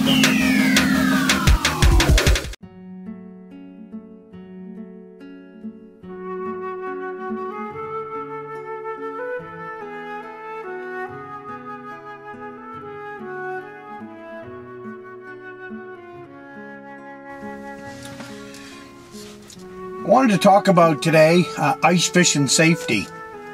I wanted to talk about today ice fishing safety.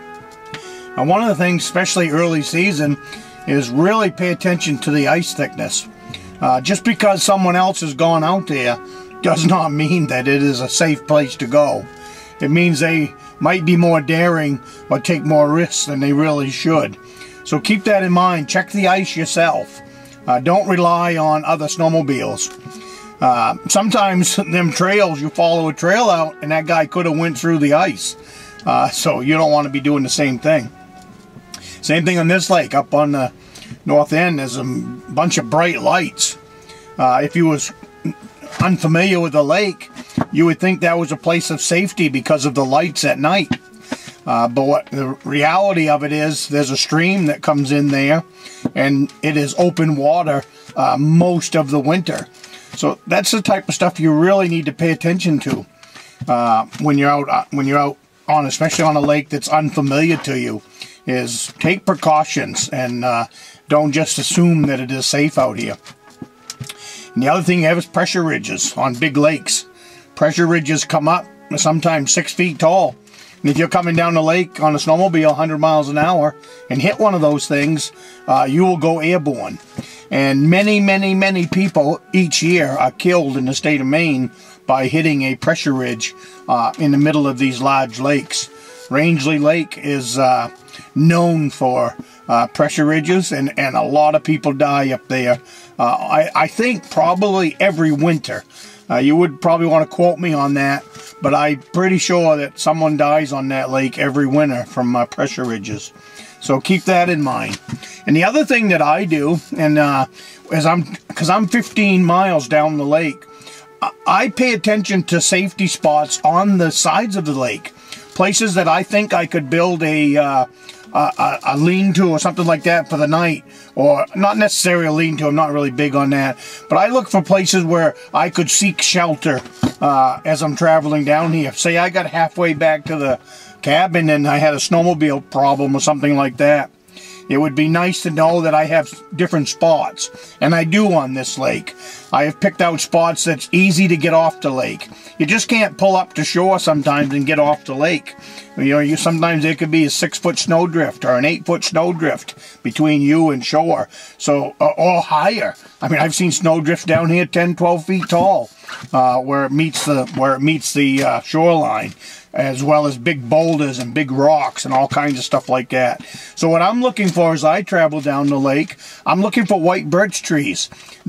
Now, one of the things, especially early season, is really pay attention to the ice thickness. Just because someone else has gone out there does not mean that it is a safe place to go. It means they might be more daring or take more risks than they really should. So keep that in mind. Check the ice yourself. Don't rely on other snowmobiles. Sometimes them trails, you follow a trail out and that guy could have went through the ice. So you don't want to be doing the same thing. Same thing on this lake up on the north end. There's a bunch of bright lights. If you was unfamiliar with the lake, you would think that was a place of safety because of the lights at night. But what the reality of it is, there's a stream that comes in there and it is open water most of the winter. So that's the type of stuff you really need to pay attention to when you're out on, especially on a lake that's unfamiliar to you. Is take precautions and don't just assume that it is safe out here. And the other thing you have is pressure ridges on big lakes. Pressure ridges come up sometimes 6 feet tall. And if you're coming down the lake on a snowmobile 100 miles an hour and hit one of those things, you will go airborne. And many people each year are killed in the state of Maine by hitting a pressure ridge in the middle of these large lakes. Rangeley Lake is known for pressure ridges, and a lot of people die up there. I think probably every winter. You would probably want to quote me on that, but I'm pretty sure that someone dies on that lake every winter from pressure ridges. So keep that in mind. And the other thing that I do, and because I'm 15 miles down the lake, I pay attention to safety spots on the sides of the lake. Places that I think I could build a lean-to or something like that for the night. Or not necessarily a lean-to, I'm not really big on that. But I look for places where I could seek shelter as I'm traveling down here. Say I got halfway back to the cabin and I had a snowmobile problem or something like that. It would be nice to know that I have different spots, and I do on this lake. I have picked out spots that's easy to get off the lake. You just can't pull up to shore sometimes and get off the lake. You know, sometimes there could be a 6-foot snowdrift or an 8-foot snowdrift between you and shore, so or higher. I mean, I've seen snowdrifts down here 10, 12 feet tall, where it meets the shoreline, as well as big boulders and big rocks and all kinds of stuff like that. So what I'm looking for as I travel down the lake, I'm looking for white birch trees.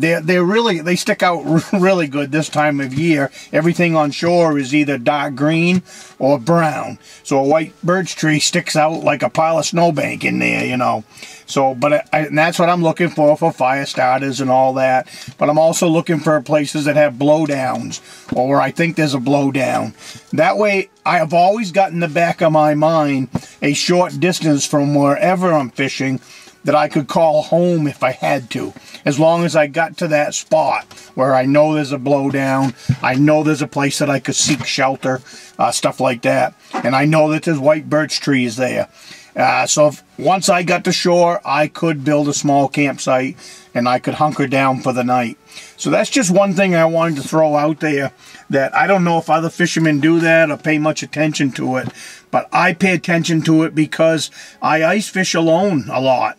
They stick out really good this time of year. Everything on shore is either dark green or brown. So a white birch tree sticks out like a pile of snowbank in there, you know. So, and that's what I'm looking for fire starters and all that. But I'm also looking for places that have blowdowns, or where I think there's a blowdown. That way, I have always got in the back of my mind a short distance from wherever I'm fishing that I could call home if I had to. As long as I got to that spot where I know there's a blowdown, I know there's a place that I could seek shelter, stuff like that. And I know that there's white birch trees there. So once I got to shore, I could build a small campsite and I could hunker down for the night. So that's just one thing I wanted to throw out there, that I don't know if other fishermen do that or pay much attention to it, but I pay attention to it because I ice fish alone a lot.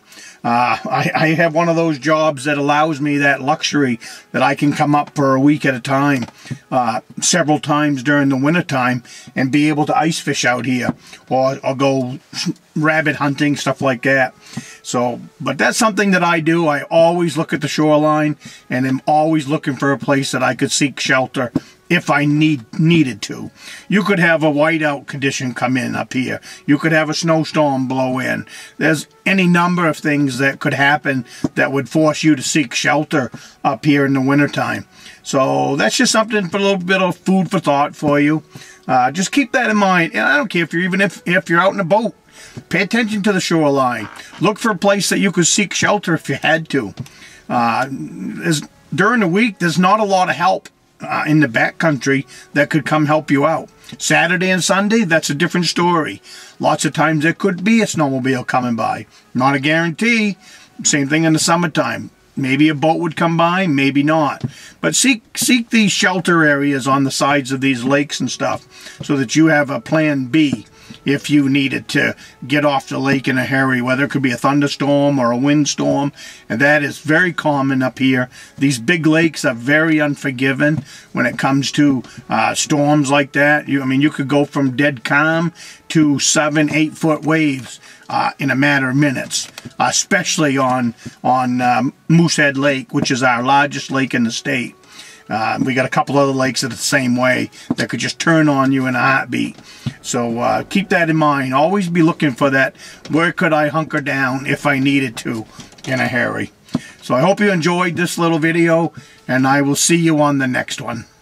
I have one of those jobs that allows me that luxury that I can come up for a week at a time, several times during the winter time, and be able to ice fish out here, or go rabbit hunting, stuff like that. So, but that's something that I do. I always look at the shoreline, and am always looking for a place that I could seek shelter if I needed to. You could have a whiteout condition come in up here. You could have a snowstorm blow in. There's any number of things that could happen that would force you to seek shelter up here in the wintertime. So that's just something for a little bit of food for thought for you. Just keep that in mind. And I don't care if you're out in a boat. Pay attention to the shoreline. Look for a place that you could seek shelter if you had to. during the week, there's not a lot of help in the backcountry that could come help you out. Saturday and Sunday, that's a different story. Lots of times there could be a snowmobile coming by. Not a guarantee. Same thing in the summertime. Maybe a boat would come by, maybe not. But seek these shelter areas on the sides of these lakes and stuff so that you have a plan B if you needed to get off the lake in a hurry, whether it could be a thunderstorm or a windstorm. And that is very common up here. These big lakes are very unforgiving when it comes to storms like that. I mean, you could go from dead calm to 7-8 foot waves in a matter of minutes, especially on Moosehead Lake, which is our largest lake in the state. We got a couple other lakes that are the same way that could just turn on you in a heartbeat. So keep that in mind. Always be looking for that, where could I hunker down if I needed to in a hurry. So I hope you enjoyed this little video, and I will see you on the next one.